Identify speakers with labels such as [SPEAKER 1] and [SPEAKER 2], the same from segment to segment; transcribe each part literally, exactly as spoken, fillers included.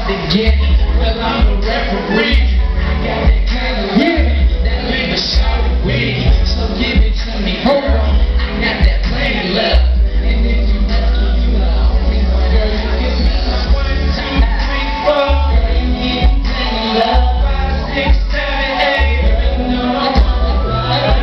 [SPEAKER 1] start to get. Well, I'm the referee. I got that kind of look that leave a shower weak. So give it to me, hold on. I got that plain love. And if you mess with you, the only one, girl, you give me some one, two, three, four. Girl, you need plain love. Five, six, seven, eight. Girl, you know I'm talking about.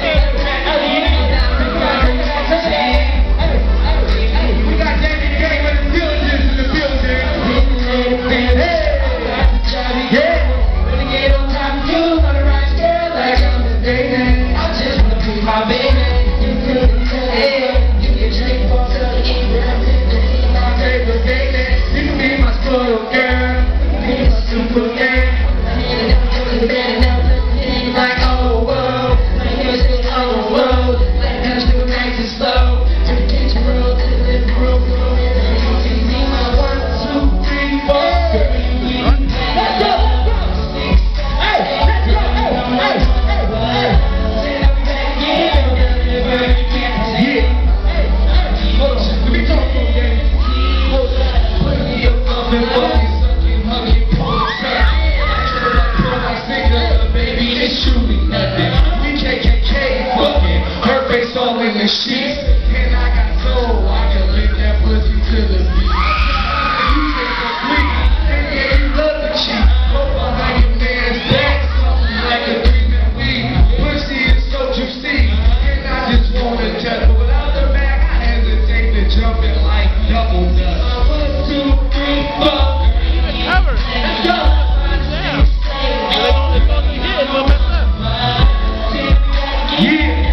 [SPEAKER 1] My baby, you couldn't tell. You can drink for the eat, my favorite baby. You can be my spoiled girl. You can be my super girl. And I'm feeling bad enough to be like, oh, whoa. Like you say, oh, whoa. Like I'm still nice and slow. To the kitchen roll, to the living room. You can be my one, two, three, four. Girl, you need me. Let's go. Hey, let's go. Hey, hey. Sheets, and I got soul, I can lick that pussy to the beat. You think so sweet, and yeah, you love the cheek. Hope I like your man's back, something like a three-man weed. Pussy is so juicy, and I just wanna touch. But without the back, I hesitate to jump in like double dutch. One, two, three, four.
[SPEAKER 2] Cover.
[SPEAKER 1] Let's go.
[SPEAKER 2] Damn. They're gonna, they're gonna hit, but mess up.
[SPEAKER 1] Yeah.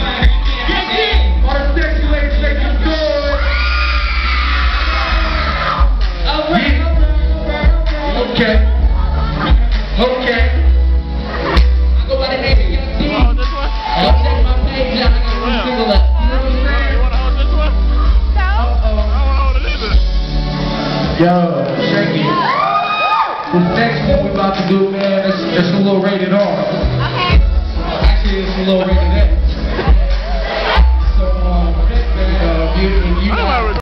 [SPEAKER 1] Okay. Okay. I go by the name of Young D.
[SPEAKER 2] You wanna hold this one?
[SPEAKER 1] I'll check my page out. I got one single left. You know what I'm saying?
[SPEAKER 2] You wanna hold this one?
[SPEAKER 3] No.
[SPEAKER 2] I wanna hold it either.
[SPEAKER 1] Yo, check it. This next one we about to do, man, it's, it's a little rated R.